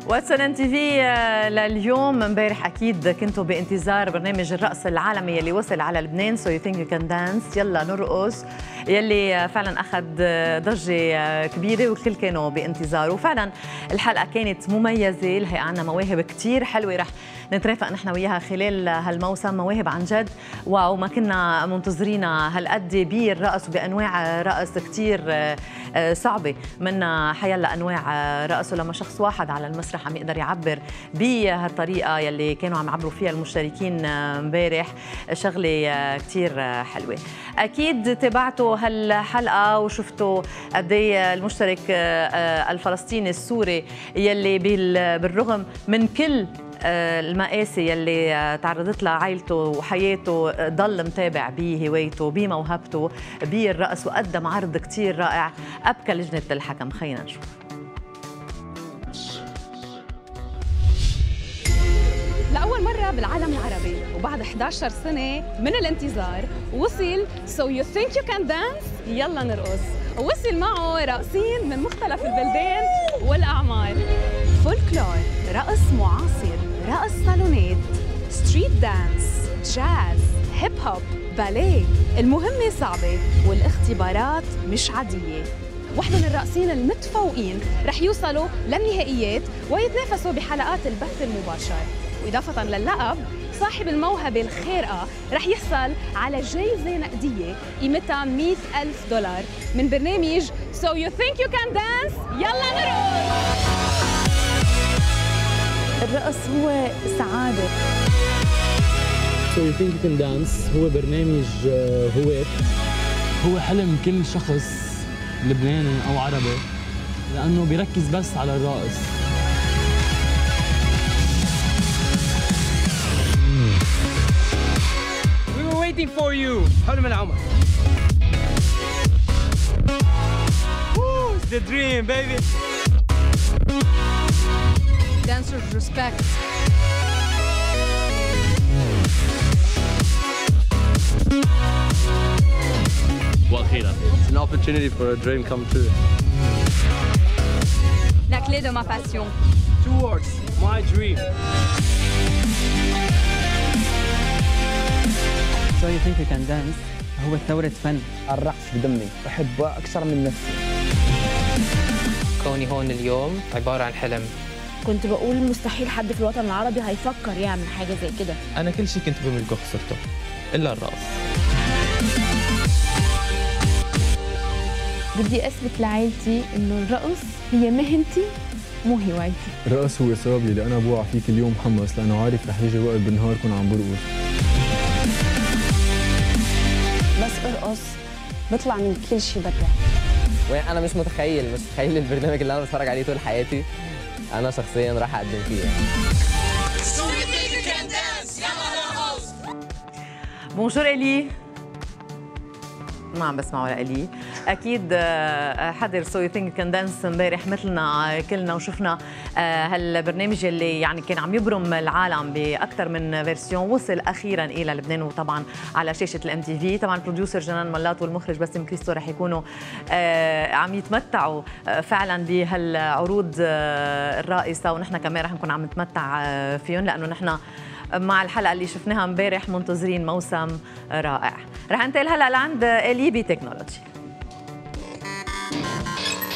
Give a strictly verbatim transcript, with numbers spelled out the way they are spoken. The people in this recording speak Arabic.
واتس ان تي في لليوم. امبارح اكيد كنتوا بانتظار برنامج الرقص العالمي يلي وصل على لبنان، سو يو ثينك يو كان دانس، يلا نرقص، يلي فعلا اخذ ضجه كبيره والكل كانوا بانتظاره. وفعلا الحلقه كانت مميزه، الحقيقه عندنا مواهب كثير حلوه رح نترافق نحن وياها خلال هالموسم، مواهب عن جد واو، ما كنا منتظرينها هالقد بالرقص وبانواع رقص كثير صعبه، منا حيلا انواع رقص، ولما شخص واحد على المسرح عم يقدر يعبر بهالطريقه يلي كانوا عم يعبروا فيها المشتركين امبارح، شغله كثير حلوه. اكيد تابعتوا هالحلقه وشفتوا قد ايه المشترك الفلسطيني السوري يلي بالرغم من كل المآسي يلي تعرضت لها عائلته وحياته ضل متابع بهوايته بموهبته بالرقص وقدم عرض كتير رائع أبكى لجنة الحكم. خلينا نشوف. لأول مرة بالعالم العربي وبعد إحدى عشرة سنة من الانتظار وصل So You Think You Can Dance يلا نرقص، ووصل معه راقصين من مختلف البلدان والأعمار، فولكلور، رقص معاصر، رقص صالونات، ستريت دانس، جاز، هيب هوب، باليه. المهمة صعبة والاختبارات مش عادية. وحدة من الراقصين المتفوقين رح يوصلوا للنهائيات ويتنافسوا بحلقات البث المباشر. وإضافة للقب، صاحب الموهبة الخارقة رح يحصل على جائزة نقدية قيمتها مئة ألف دولار من برنامج So You Think You Can Dance يلا نرقص. الرقص هو سعادة. So You Think You Can Dance هو برنامج هواة، هو حلم كل شخص لبناني أو عربي، لأنه بيركز بس على الرقص. We were waiting for you. حلم العمر. Woo, it's the dream, baby. Dancers respect. وأخيرا It's an opportunity for a dream come true. La clé de ma passion. Two words, my dream. So You Think You Can Dance هو ثورة فن. الرقص بدمي، بحبه أكثر من نفسي. كوني هون اليوم عبارة عن حلم. كنت بقول مستحيل حد في الوطن العربي هيفكر يعمل حاجة زي كده. أنا كل شيء كنت بملكه خسرته إلا الرقص. بدي أثبت لعائلتي إنه الرقص هي مهنتي مو هوايتي. الرقص هو السبب اللي أنا بوعى فيه كل يوم محمس، لأنه عارف رح يجي وقت بالنهار كون عم برقص. بس ارقص بطلع من كل شيء برا. وين أنا مش متخيل مش متخيل البرنامج اللي أنا بتفرج عليه طول حياتي أنا شخصياً راح أقدم فيه. بونجور إلي. ما عم بسمعوا لإلي. أكيد حضر سو يو ثينك كان دانس امبارح مثلنا كلنا، وشفنا هالبرنامج اللي يعني كان عم يبرم العالم بأكثر من فيرسيون، وصل أخيراً إلى لبنان وطبعاً على شاشة الام تي في. طبعاً بروديوسر جنان ملات والمخرج باسم كريستو رح يكونوا عم يتمتعوا فعلاً بهالعروض الرائسة، ونحن كمان رح نكون عم نتمتع فيهم، لأنه نحن مع الحلقة اللي شفناها امبارح منتظرين موسم رائع. رح انتقل هلا لعند إلي بتكنولوجي.